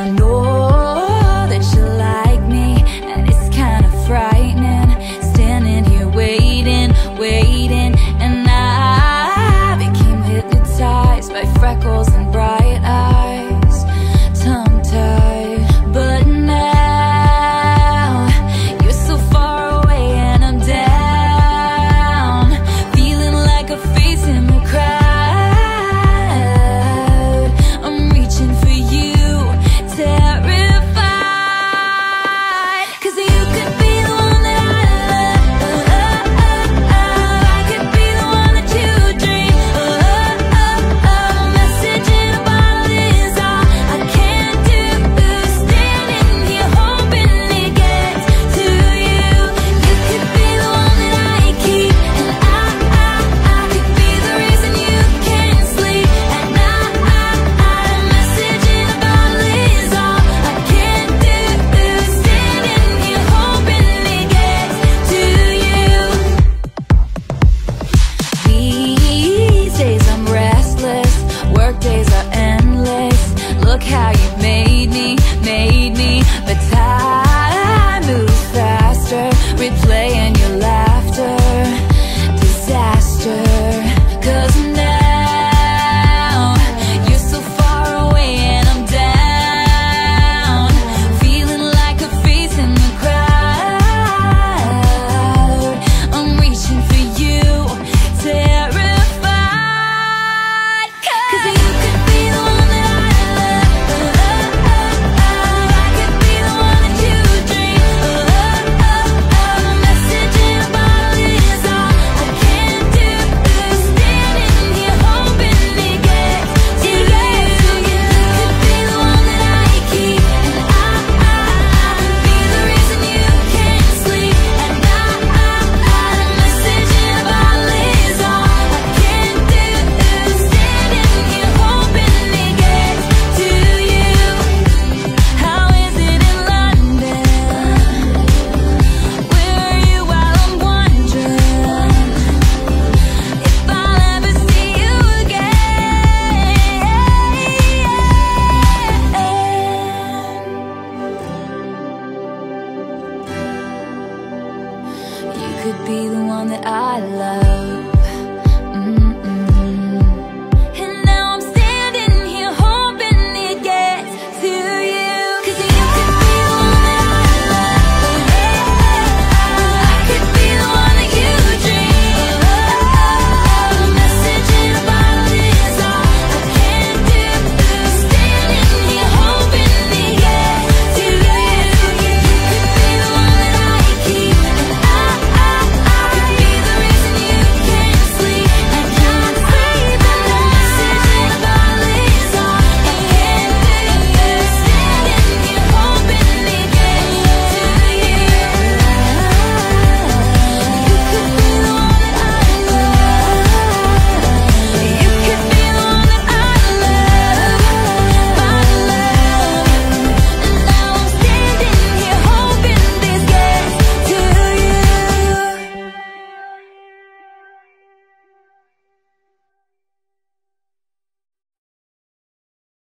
I know that you like me, and it's kinda frightening, standing here waiting, and I became hypnotized by freckles and bright eyes, tongue-tied. But now you're so far away and I'm down, feeling like a face in the crowd. I'm reaching for you, terrified, 'cause you could be the one that I love. I could be the one that you dream. Message in a bottle is all I can do. Standing here hoping it gets to you. You could be the one that I keep, and I could be the reason you can't sleep at night. Message in a bottle is all I can do. Standing here hoping it gets to you. These days I'm restless, work days are endless. Look how